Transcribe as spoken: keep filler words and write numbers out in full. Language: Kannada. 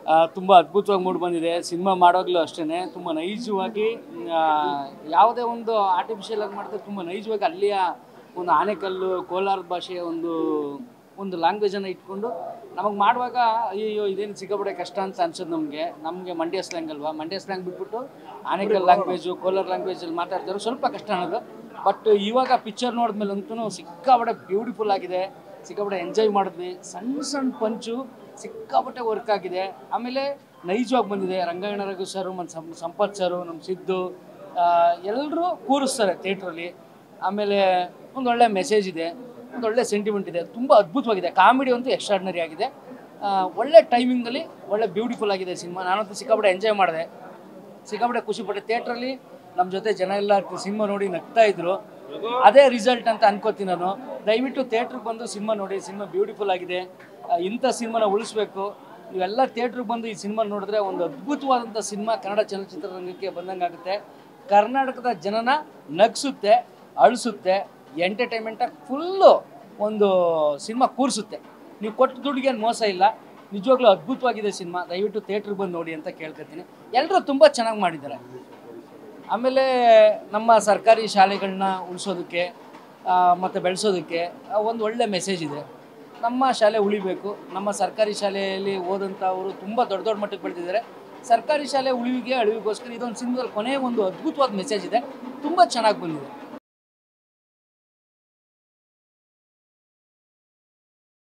ತುಂಬ ಅದ್ಭುತವಾಗಿ ಮೂಡಿ ಬಂದಿದೆ. ಸಿನಿಮಾ ಮಾಡೋಗ್ಲೂ ಅಷ್ಟೇ ತುಂಬ ನೈಜವಾಗಿ ಯಾವುದೇ ಒಂದು ಆರ್ಟಿಫಿಷಿಯಲ್ ಆಗಿ ಮಾಡಿದ್ರೆ ತುಂಬ ನೈಜವಾಗಿ ಅಲ್ಲಿಯ ಒಂದು ಆನೆಕಲ್ಲು ಕೋಲಾರದ ಭಾಷೆಯ ಒಂದು ಒಂದು ಲ್ಯಾಂಗ್ವೇಜನ್ನು ಇಟ್ಕೊಂಡು ನಮಗೆ ಮಾಡುವಾಗ ಅಯ್ಯೋ ಇದೇನು ಸಿಕ್ಕಾಪಟ್ಟೆ ಕಷ್ಟ ಅಂತ ಅನ್ಸೋದು ನಮಗೆ. ನಮಗೆ ಮಂಡ್ಯ ಸ್ಲ್ಯಾಂಗ್ ಅಲ್ವಾ, ಮಂಡ್ಯ ಸ್ಲ್ಯಾಂಗ್ ಬಿಟ್ಬಿಟ್ಟು ಆನೆಕಲ್ ಲ್ಯಾಂಗ್ವೇಜು ಕೋಲಾರ ಲ್ಯಾಂಗ್ವೇಜಲ್ಲಿ ಮಾತಾಡ್ತಾರೆ, ಸ್ವಲ್ಪ ಕಷ್ಟ ಅನ್ನೋದು. ಬಟ್ ಇವಾಗ ಪಿಕ್ಚರ್ ನೋಡಿದ್ಮೇಲೆ ಅಂತೂ ಸಿಕ್ಕಾಪಟ್ಟೆ ಬ್ಯೂಟಿಫುಲ್ ಆಗಿದೆ, ಸಿಕ್ಕಾಪಟ್ಟೆ ಎಂಜಾಯ್ ಮಾಡಿದ್ವಿ. ಸಣ್ಣ ಸಣ್ಣ ಪಂಚು ಸಿಕ್ಕಾಪಟ್ಟೆ ವರ್ಕ್ ಆಗಿದೆ. ಆಮೇಲೆ ನೈಜವಾಗಿ ಬಂದಿದೆ. ರಂಗಾಯಣ ರಘು ಸರು ಮತ್ತು ಸಂಪತ್ ಸರು, ನಮ್ಮ ಸಿದ್ದು ಎಲ್ಲರೂ ಕೂರಿಸ್ತಾರೆ ಥಿಯೇಟ್ರಲ್ಲಿ. ಆಮೇಲೆ ಒಂದೊಳ್ಳೆ ಮೆಸೇಜ್ ಇದೆ, ಒಂದೊಳ್ಳೆ ಸೆಂಟಿಮೆಂಟ್ ಇದೆ, ತುಂಬ ಅದ್ಭುತವಾಗಿದೆ. ಕಾಮಿಡಿ ಅಂತೂ ಎಕ್ಸ್ಟ್ರಾರ್ಡಿನರಿ ಆಗಿದೆ. ಒಳ್ಳೆ ಟೈಮಿಂಗಲ್ಲಿ ಒಳ್ಳೆ ಬ್ಯೂಟಿಫುಲ್ ಆಗಿದೆ ಸಿನಿಮಾ. ನಾನಂತೂ ಸಿಕ್ಕಾಪಟ್ಟೆ ಎಂಜಾಯ್ ಮಾಡಿದೆ, ಸಿಕ್ಕಾಪಟ್ಟೆ ಖುಷಿಪಟ್ಟೆ. ಥಿಯೇಟ್ರಲ್ಲಿ ನಮ್ಮ ಜೊತೆ ಜನ ಎಲ್ಲ ಸಿನಿಮಾ ನೋಡಿ ನಗ್ತಾ ಇದ್ರು. ಅದೇ ರಿಸಲ್ಟ್ ಅಂತ ಅನ್ಕೋತೀನಿ ನಾನು. ದಯವಿಟ್ಟು ಥಿಯೇಟ್ರಿಗೆ ಬಂದು ಸಿನಿಮಾ ನೋಡಿ, ಸಿನಿಮಾ ಬ್ಯೂಟಿಫುಲ್ ಆಗಿದೆ. ಇಂಥ ಸಿನಿಮಾನ ಉಳಿಸ್ಬೇಕು. ನೀವೆಲ್ಲ ಥಿಯೇಟ್ರಿಗೆ ಬಂದು ಈ ಸಿನಿಮಾ ನೋಡಿದ್ರೆ ಒಂದು ಅದ್ಭುತವಾದಂಥ ಸಿನಿಮಾ ಕನ್ನಡ ಚಲನಚಿತ್ರರಂಗಕ್ಕೆ ಬಂದಂಗೆ ಆಗುತ್ತೆ. ಕರ್ನಾಟಕದ ಜನನ ನಗಿಸುತ್ತೆ, ಅಳಿಸುತ್ತೆ, ಎಂಟರ್ಟೈನ್ಮೆಂಟಾಗಿ ಫುಲ್ಲು ಒಂದು ಸಿನಿಮಾ ಕೂರಿಸುತ್ತೆ. ನೀವು ಕೊಟ್ಟು ದುಡ್ಡಿಗೆ ಏನು ಮೋಸ ಇಲ್ಲ, ನಿಜವಾಗ್ಲೂ ಅದ್ಭುತವಾಗಿದೆ ಸಿನಿಮಾ. ದಯವಿಟ್ಟು ಥಿಯೇಟ್ರಿಗೆ ಬಂದು ನೋಡಿ ಅಂತ ಕೇಳ್ಕೊತೀನಿ. ಎಲ್ಲರೂ ತುಂಬ ಚೆನ್ನಾಗಿ ಮಾಡಿದ್ದಾರೆ. ಆಮೇಲೆ ನಮ್ಮ ಸರ್ಕಾರಿ ಶಾಲೆಗಳನ್ನ ಉಳಿಸೋದಕ್ಕೆ ಮತ್ತು ಬೆಳೆಸೋದಕ್ಕೆ ಒಂದು ಒಳ್ಳೆ ಮೆಸೇಜ್ ಇದೆ. ನಮ್ಮ ಶಾಲೆ ಉಳಿಬೇಕು. ನಮ್ಮ ಸರ್ಕಾರಿ ಶಾಲೆಯಲ್ಲಿ ಓದಂಥವರು ತುಂಬ ದೊಡ್ಡ ದೊಡ್ಡ ಮಟ್ಟಕ್ಕೆ ಬೆಳೆದಿದ್ದಾರೆ. ಸರ್ಕಾರಿ ಶಾಲೆ ಉಳಿವಿಗೆ ಅಳಿವಿಗೋಸ್ಕರ ಇದೊಂದು ಸಿನಿಮಾದಲ್ಲಿ ಕೊನೆಯ ಒಂದು ಅದ್ಭುತವಾದ ಮೆಸೇಜ್ ಇದೆ, ತುಂಬ ಚೆನ್ನಾಗಿ ಬಂದಿದೆ.